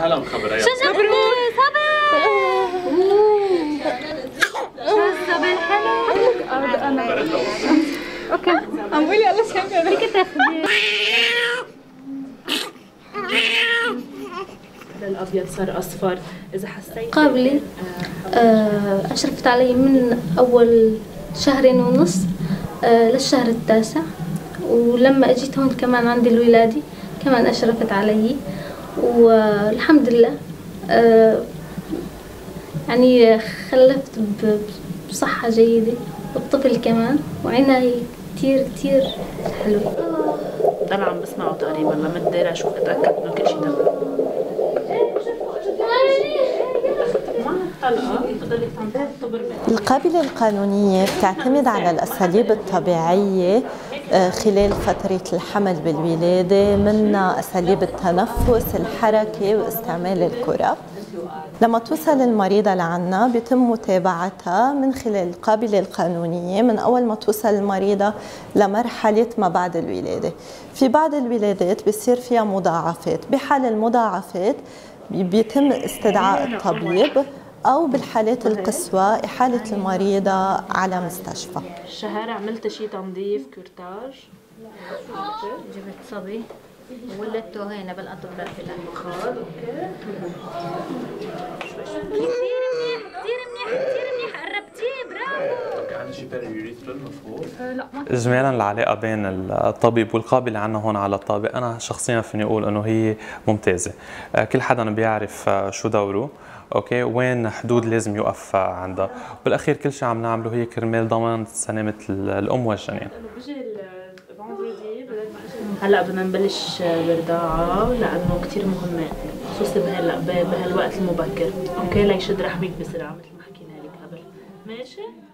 هلا مخبره يلا صبر صبر حلو انا اوكي عم بقولي الله شكرا فيك تاخذي الابيض صار اصفر اذا حسيت قابلي اشرفت علي من اول شهرين ونص للشهر التاسع، ولما اجيت هون كمان عندي الولادة كمان اشرفت علي، والحمد لله يعني خلفت بصحة جيدة والطفل كمان وعناية كتير كتير حلوة. ضل عم بسمعه تقريبا لما بدي اشوف اتاكد انه كل شيء تمام. القابلة القانونية بتعتمد على الأساليب الطبيعية خلال فترة الحمل بالولادة، منها أساليب التنفس، الحركة واستعمال الكرة. لما توصل المريضة لعنا بيتم متابعتها من خلال القابلة القانونية من أول ما توصل المريضة لمرحلة ما بعد الولادة. في بعض الولادات بيصير فيها مضاعفات، بحال المضاعفات بيتم استدعاء الطبيب أو بالحالات القصوى إحالة المريضة على مستشفى. الشهارة عملت شي تنظيف كورتاج؟ جبت صبي وولدته هنا بالأطباء في الأخر. كثير منيح قربتيه برافو. اوكي عندي شي بيريوريثرال مفهوم؟ لا ما اجمالا العلاقه بين الطبيب والقابل عنا هون على الطابق انا شخصيا فيني اقول انه هي ممتازه. كل حدا بيعرف شو دوره، اوكي، وين حدود لازم يوقف عندها، بالاخير كل شيء عم نعمله هي كرمال ضمان سلامه الام والجنين. هلا بدنا نبلش الرضاعة لأنه كتير مهمة خصوصي بهالوقت المبكر، اوكي، ليشد رحمك بسرعة مثل ما حكينا لك قبل، ماشي؟